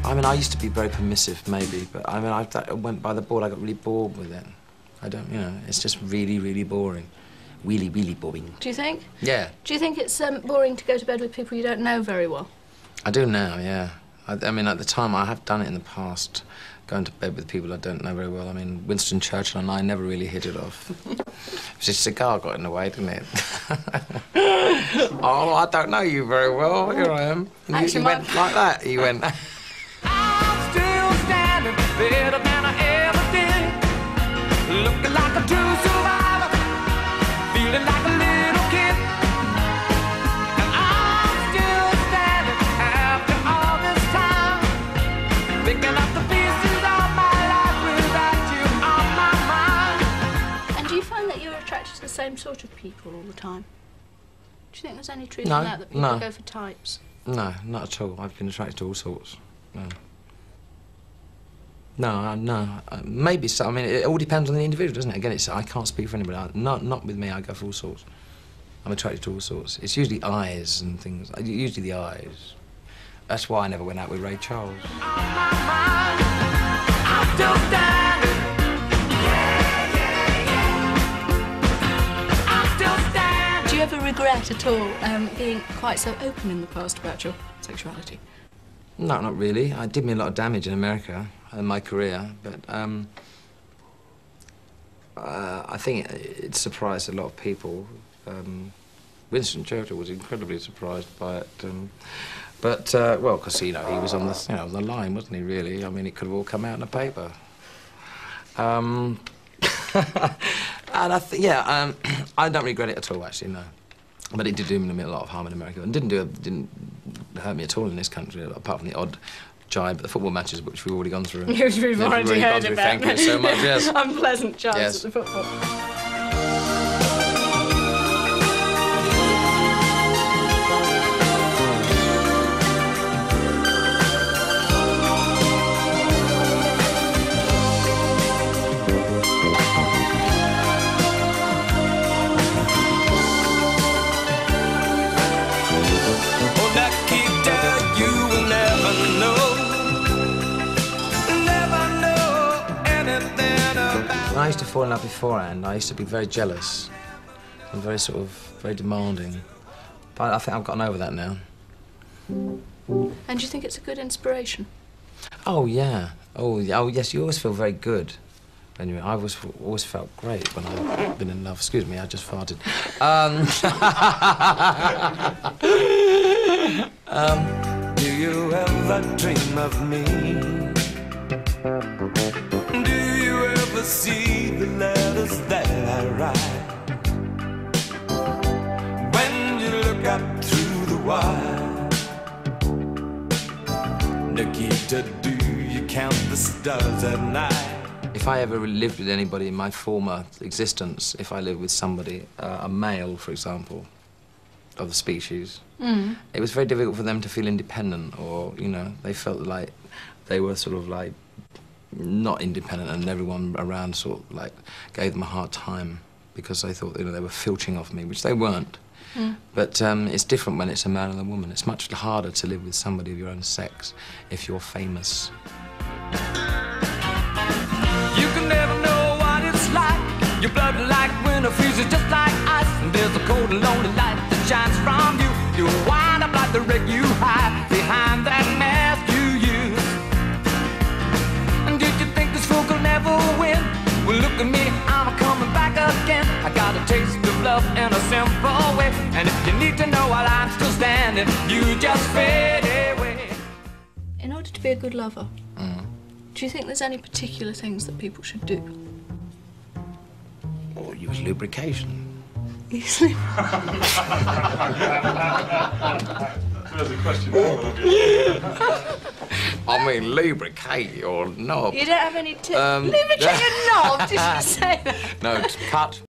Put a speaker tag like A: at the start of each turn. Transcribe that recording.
A: I mean, I used to be very permissive, maybe, but I mean, I went by the board. I got really bored with it. I don't, you know, it's just really, really boring. Really, really boring.
B: Do you think?
A: Yeah.
B: Do you think it's boring to go to bed with people you don't know very well?
A: I do now, yeah. I mean, at the time, I have done it in the past, going to bed with people I don't know very well. I mean, Winston Churchill and I never really hit it off. It was his cigar got in the way, didn't it? Oh, I don't know you very well. Here I am. And
B: Actually,
A: you went like that. He went...
C: I'm still standing better than I ever did. Looking like a true survivor, feeling like a little kid. And I'm still standing after all this time, picking up the pieces of my life without you on my mind.
B: And do you find that you're attracted to the same sort of people all the time? Do you think there's any truth
A: No,
B: in that people
A: no.
B: go for types?
A: No, not at all. I've been attracted to all sorts. No. Maybe so. I mean, it all depends on the individual, doesn't it? Again, I can't speak for anybody. Not with me. I go for all sorts. I'm attracted to all sorts. It's usually eyes and things. Usually the eyes. That's why I never went out with Ray Charles.
C: I'm still standing. I'm still standing.
B: Do you ever regret at all being quite so open in the past about your sexuality?
A: No, not really. It did me a lot of damage in America in my career, but I think it surprised a lot of people. Winston Churchill was incredibly surprised by it, well, because you know he was on the on the line, wasn't he? Really, I mean, it could have all come out in the paper. And I think, I don't regret it at all, actually, no. But it did do me a lot of harm in America, and didn't hurt me at all in this country, apart from the odd jibe at the football matches, which we've already gone through.
B: We've already heard about.
A: Thank you so much, yes.
B: Unpleasant jibes
A: Yes.
B: at the football.
A: When I used to fall in love beforehand, I used to be very jealous and very demanding. But I think I've gotten over that now.
B: And do you think it's a good inspiration?
A: Oh, yeah. Oh, yes, you always feel very good. Anyway, I always felt great when I've been in love. Excuse me, I just farted.
C: Do you ever dream of me? Do you ever see the letters that I write? When you look up through the wire, Nikita, do you count the stars at night?
A: If I ever lived with anybody in my former existence, if I lived with somebody, a male, for example, of the species, it was very difficult for them to feel independent, or, you know, they felt like they were sort of like not independent, and everyone around sort of like gave them a hard time because they thought, you know, they were filching off me, which they weren't. But it's different when it's a man and a woman. It's much harder to live with somebody of your own sex if you're famous.
C: You can never know what it's like. Your blood like winter freezes just like ice. And there's a cold and lonely light that shines from you. You wind up like the wreck you hide behind that mask you use. And did you think this fool could never win? Well, look at me, I'm coming back again. I got a taste of love in a simple way. And if you need to know while I'm still standing, you just fade away.
B: In order to be a good lover, do you think there's any particular things that people should do?
A: Or use lubrication.
D: There's a question.
A: I mean, lubricate your knob.
B: You don't have any tips? Lubricate your knob, did you say that?
A: No, cut.